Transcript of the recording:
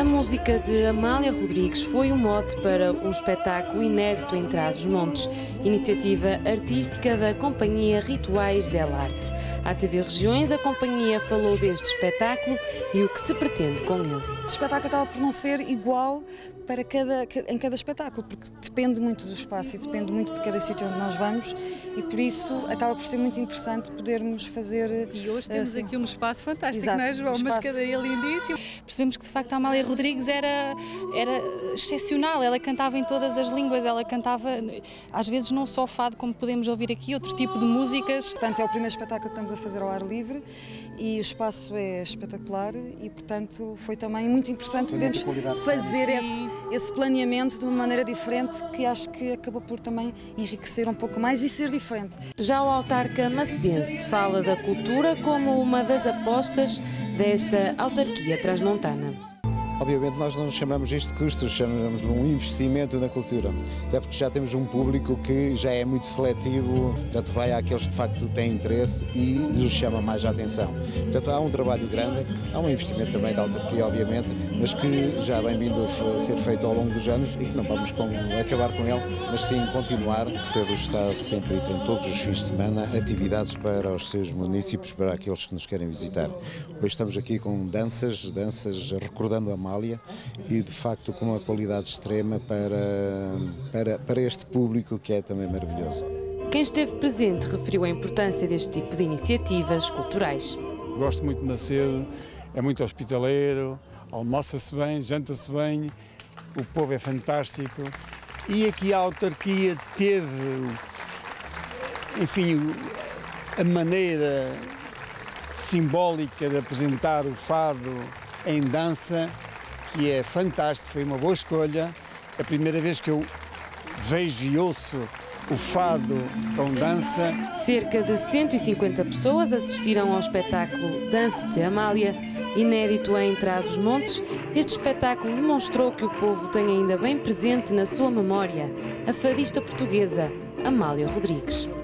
música de Amália Rodrigues foi o mote para um espetáculo inédito em Trás-os-Montes, iniciativa artística da Companhia Rituais del Arte. À TV Regiões, a companhia falou deste espetáculo e o que se pretende com ele. O espetáculo acaba por não ser igual em cada espetáculo, porque depende muito do espaço e depende muito de cada sítio onde nós vamos, e por isso acaba por ser muito interessante podermos fazer... E hoje temos assim, aqui um espaço fantástico, exato, não é, João? Uma escadaria lindíssima. Percebemos que de facto a Amália Rodrigues era excepcional, ela cantava em todas as línguas, ela cantava às vezes não só fado, como podemos ouvir aqui, outro tipo de músicas. Portanto, é o primeiro espetáculo que estamos a fazer ao ar livre e o espaço é espetacular e, portanto, foi também muito interessante podermos fazer esse planeamento de uma maneira diferente, que acho que acabou por também enriquecer um pouco mais e ser diferente. Já o autarca macedense fala da cultura como uma das apostas desta autarquia transmontana. Obviamente nós não chamamos isto de custos, chamamos de um investimento na cultura, até porque já temos um público que já é muito seletivo, portanto vai àqueles que de facto têm interesse e lhes chama mais a atenção. Portanto há um trabalho grande, há um investimento também da autarquia obviamente, mas que já vem vindo a ser feito ao longo dos anos e que não vamos acabar com ele, mas sim continuar. O Cedo está sempre e tem todos os fins de semana atividades para os seus municípios, para aqueles que nos querem visitar. Hoje estamos aqui com danças recordando a Amália e de facto com uma qualidade extrema para este público que é também maravilhoso. Quem esteve presente referiu a importância deste tipo de iniciativas culturais. Gosto muito de Macedo, é muito hospitaleiro, almoça-se bem, janta-se bem, o povo é fantástico e aqui a autarquia teve, enfim, a maneira simbólica de apresentar o fado em dança, que é fantástico, foi uma boa escolha. A primeira vez que eu vejo e ouço o fado com dança. Cerca de 150 pessoas assistiram ao espetáculo Danço-te Amália, inédito em Trás-os-Montes. Este espetáculo demonstrou que o povo tem ainda bem presente na sua memória a fadista portuguesa Amália Rodrigues.